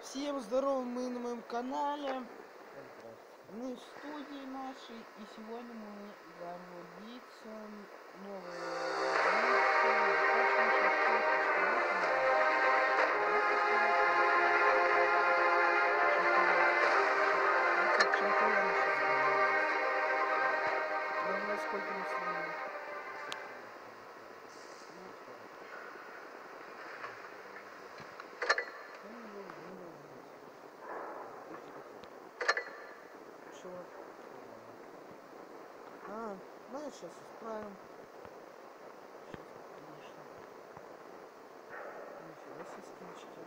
Всем здорово, мы на моем канале. Мы в студии нашей, и сегодня мы играем в убийцу новую сколько мы снимаем? Чего? Ну я сейчас исправим. Сейчас, конечно. Нифига себе скинчики.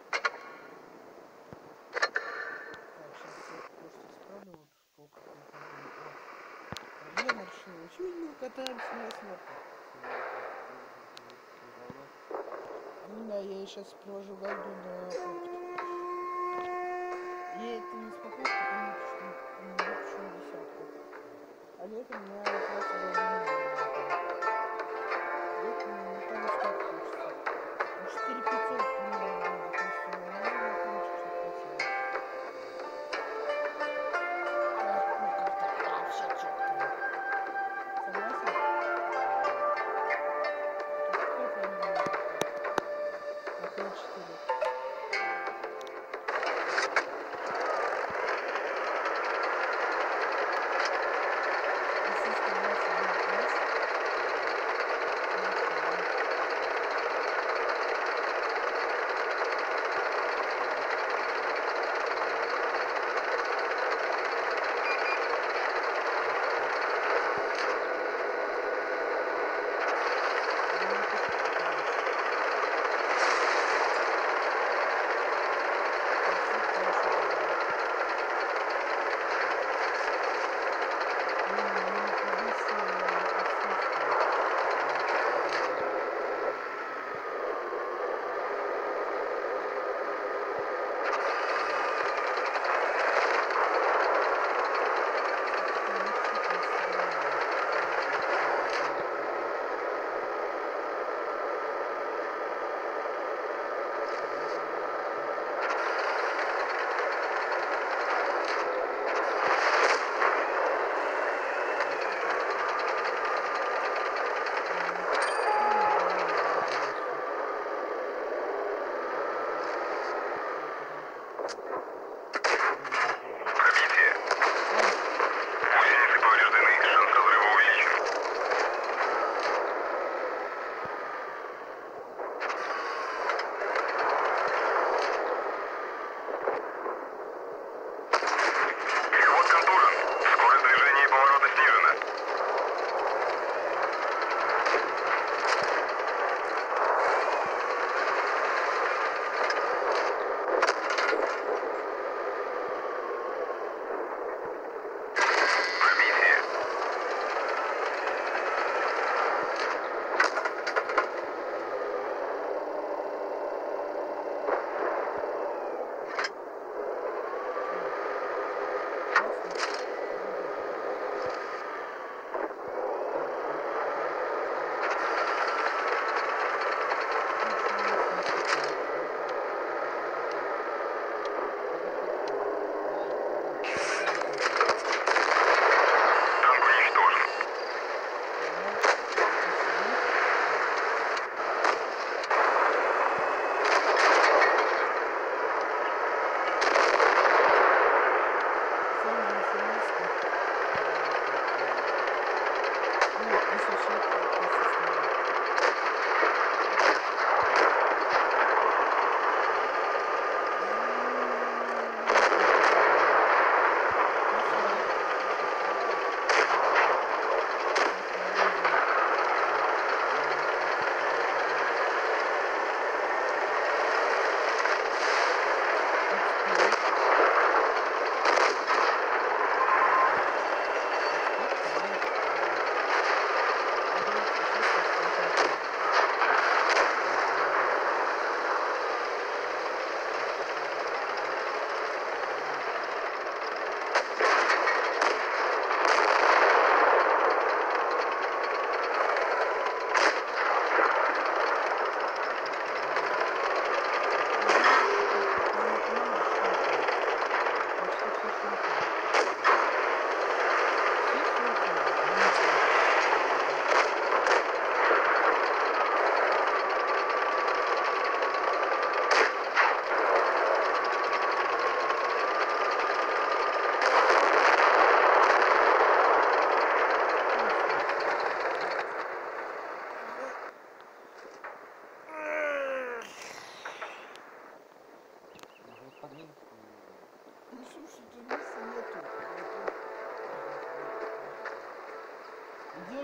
Так, сейчас я просто исправлю. Вот сколько проблема решила. Чего мы катаемся на сверху? Ну да, я сейчас провожу гайду на опыт. Я это не спокойно, потому что не выпущу на десятку. А летом я просто должен летом не там сколько хочется. 4500 примерно будет, то есть нормально получится, что хотелось. Так, ну как-то вообще четко. Согласен? Какой фамилия? Какой 4?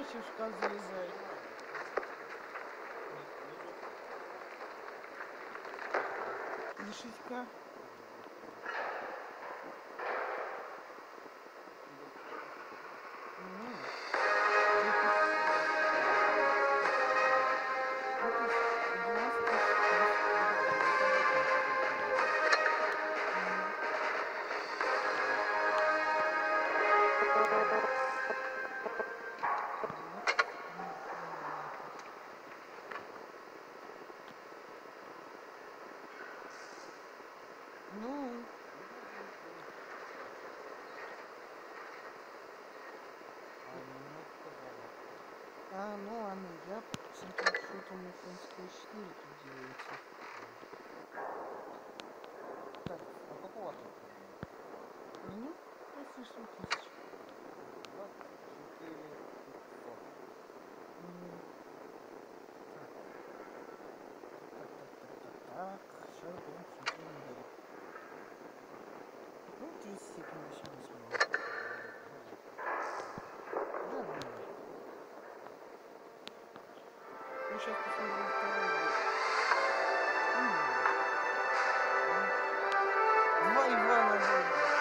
еще в шкаф залезай. Решить-ка. Ну, ну ладно, я посмотрю, что там на Французской 4 тут делается. Так, а какого ты? Ну, 26 тысяч. 24 500. Так. Сейчас будем смотреть модель. Ну, 10 секунд еще не смогу. Да, давай. Ну, сейчас посмотрим второй. Два Ивана будет.